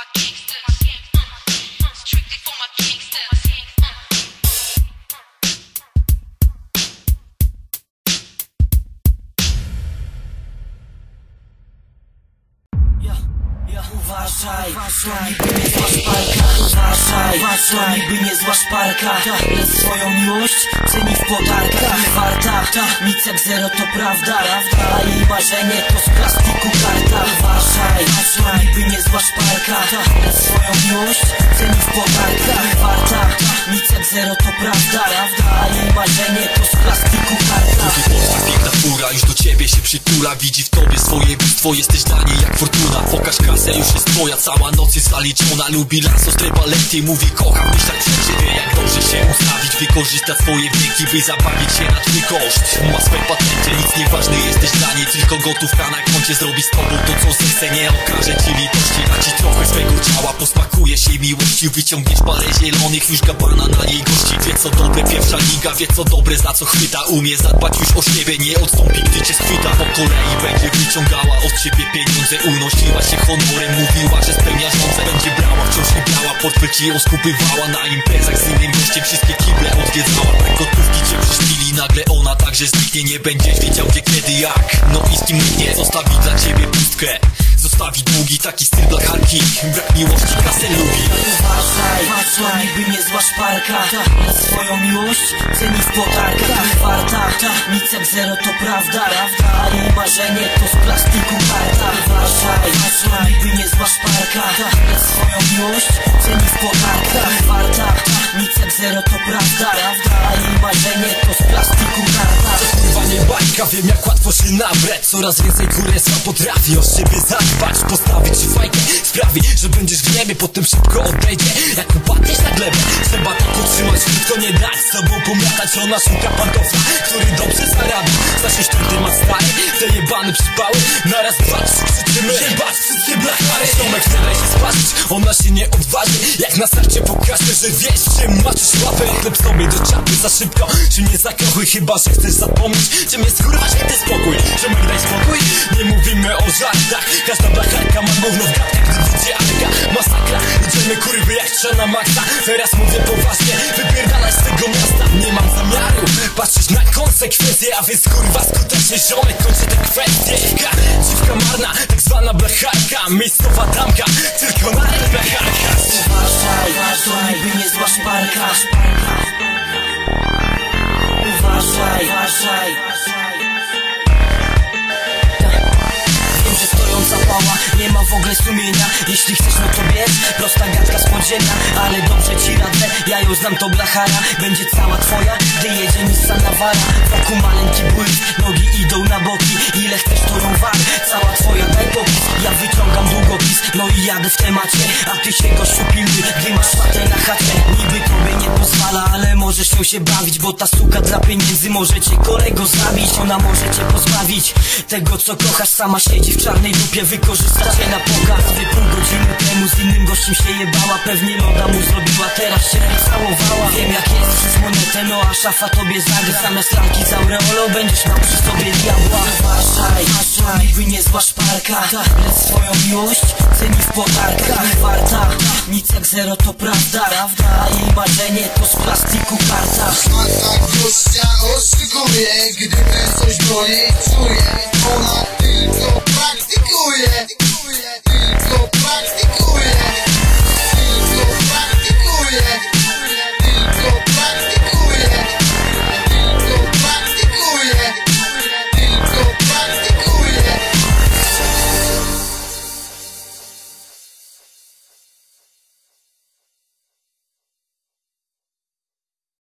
Uważaj, to niby niezła szparka. Uważaj, to niby niezła szparka. Lecz swoją miłość ceni w podarkach. Nie warta, nic jak zero to prawda. A jej marzenie to z plastiku karta. Uważaj, to niby niezła szparka. Lecz swoją miłość ceni w podarkach. Nie warta, nic jak zero to prawda. A jej marzenie to z plastiku karta. Polska piękna fura już do ciebie się przytula. Widzi w tobie swoje bóstwo, jesteś dla niej jak fortuna. Pokaż kasę, już jest twoja, cała noc jest zaliczona. Lubi lasso, strebalety, mówi kocham, myślać wszędzie. Wie jak dobrze się ustawić, wykorzystać swoje wdzięki, by zabawić się na twój koszt. Ma swe patenty, nic nieważny jesteś dla niej. Tylko gotówka na koncie zrobi z tobą to co zechce. Nie okaże ci litości, da ci trochę swego ciała. Posmakuje się miłości, wyciągniesz parę zielonych, już gabana na jej gości. Wie co dobre, pierwsza liga, wie co dobre, za co chwyta. Umie zadbać już o siebie, nie odstąpi gdy cię schwyta. Po kolei będzie wyciągała od ciebie pieniądze. Unosiła się honorem, mówiła, że spełnia żądze. Będzie brała, wciąż nie brała, portfel ci ją skupywała. Na imprezach z innym gościem wszystkie kible odwiedzała. Tak gotówki cię przyszpili, nagle ona także zniknie. Nie będziesz wiedział gdzie, kiedy, jak. No i z kim nie zostawi dla ciebie pustkę. Zostawi długi taki styl blacharki. Brak miłości kasę lubi. Uważaj, to niby niezła szparka. Lecz swoją miłość ceni w podarkach. Nie warta, nic jak zero to prawda. A jej marzenie to z plastiku karta. Uważaj, to niby niezła szparka. Lecz swoją miłość ceni w podarkach. Nie warta, nic jak zero to prawda. A jej marzenie to z plastiku karta. Kurwa nie bajka, wiem jak łatwo się nabrać. Coraz więcej kurestwa potrafi o siebie zadbać. Postawić ci fajkę, sprawi, że będziesz w niebie. Potem szybko odejdzie, jak upadniesz na glebę. Trzeba tak utrzymać, krótko nie dać z sobą pomiatać. Ona szuka pantofla, który dobrze zarabia. Zasiąść ten temat stary, te jebane przypały. Naraz dwa, trzy krzyczymy, jebać wszystkie blachary. Tomek nie daj się spaszyć, ona się nie odważy. Jak na starcie pokażę, że wiesz, że maczysz łapę. Chleb sobie do czapy za szybko, czy nie zakochuj. Chyba, że chcesz zapomnieć, czym jest kurwa święty spokój. Ziomek daj spokój, nie mówimy o żartach. Każda blacharka ma gówno w gadkach, gdy widzi Arka. Masakra, idziemy kurwy jak trzeba na maksa. Teraz mówię poważnie, wypierdalać z tego miasta. Nie mam zamiaru patrzeć na konsekwencje, a więc kurwa skutecznie ziomek kończy te kwestie. Dziwka marna, tak zwana blacharka. Miejscowa damka, tylko na tych blacharkach. Uważaj, to niby niezła szparka. Uważaj. Wiem, że stojąca pała nie ma w ogóle sumienia. Jeśli chcesz, no to bierz, prosta gadka z podziemia. Ale dobrze ci radzę, ja ją znam, to blachara. Będzie cała twoja, gdy jedzie Nissan Navara. Wokół maleńki błysk, nogi idą na boki. Ile chcesz, to ją war, cała twoja, daj popis. Ja wyciągam długopis, no i jadę w temacie. A ty się gościu pilnuj, gdy masz szatę na chacie. Niby tobie nie pozwala, ale możesz ją się bawić. Bo ta suka dla pieniędzy może cię kolego zabić. Ona może cię pozbawić tego co kochasz. Sama siedzi w czarnej dupie, wykorzysta cię na pokaz. Pół godziny temu z innym gościem się jebała. Pewnie loda mu zrobiła, teraz się całowała. Wiem jak jest przez monetę, no a szafa tobie zagra. Zamiast lalki z aureolą będziesz miał przy sobie diabła. Uważaj, to niby niezła szparka. Lecz swoją miłość ceni w podarkach. Nie warta, nic jak zero to prawda. A jej marzenie to z plastiku karta. Szmata gościa oszukuje, gdy ten coś do niej czuje. Ona tylko praktykuje.